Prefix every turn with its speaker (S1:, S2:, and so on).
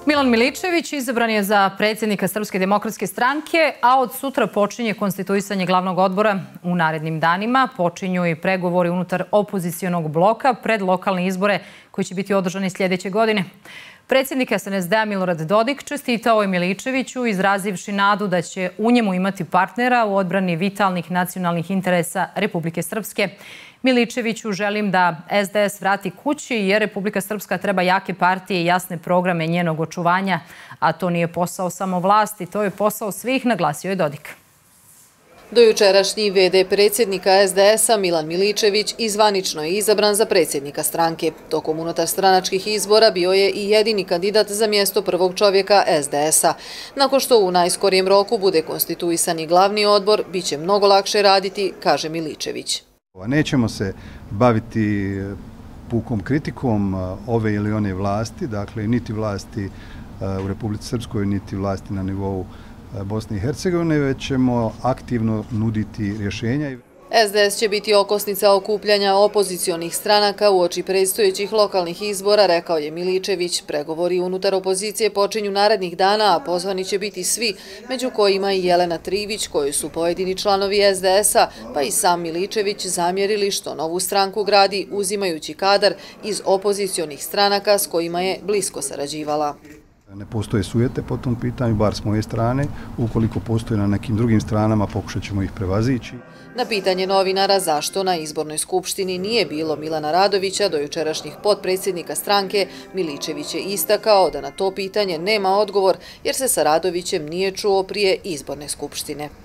S1: Milan Miličević izabran je za predsjednika Srpske demokratske stranke, a od sutra počinje konstituisanje glavnog odbora. U narednim danima počinju i pregovori unutar opozicionog bloka pred lokalne izbore koji će biti održani sljedeće godine. Predsjednik SNSD-a Milorad Dodik čestitao je Miličeviću, izrazivši nadu da će u njemu imati partnera u odbrani vitalnih nacionalnih interesa Republike Srpske. Miličeviću želim da SDS vrati kući jer Republika Srpska treba jake partije i jasne programe njenog očuvanja, a to nije posao samo vlasti, to je posao svih, naglasio je Dodik.
S2: Dojučerašnji VD predsjednika SDS-a Milan Miličević zvanično je izabran za predsjednika stranke. Tokom unutarstranačkih izbora bio je i jedini kandidat za mjesto prvog čovjeka SDS-a. Nakon što u najskorijem roku bude konstituisani glavni odbor, bit će mnogo lakše raditi, kaže Miličević.
S3: Nećemo se baviti pukom kritikom ove ili one vlasti, dakle niti vlasti u Republici Srpskoj, niti vlasti na nivou Bosne i Hercegovine, već ćemo aktivno nuditi rješenja.
S2: SDS će biti okosnica okupljanja opozicionih stranaka uoči predstojećih lokalnih izbora, rekao je Miličević. Pregovori unutar opozicije počinju narednih dana, a pozvani će biti svi, među kojima i Jelena Trivić, koju su pojedini članovi SDS-a, pa i sam Miličević zamjerili što novu stranku gradi uzimajući kadar iz opozicionih stranaka s kojima je blisko sarađivala.
S3: Ne postoje sujete po tom pitanju, bar s moje strane. Ukoliko postoje na nekim drugim stranama, pokušat ćemo ih prevazići.
S2: Na pitanje novinara zašto na izbornoj skupštini nije bilo Milana Radovića, dojučerašnjih potpredsjednika stranke, Miličević je istakao da na to pitanje nema odgovor jer se sa Radovićem nije čuo prije izborne skupštine.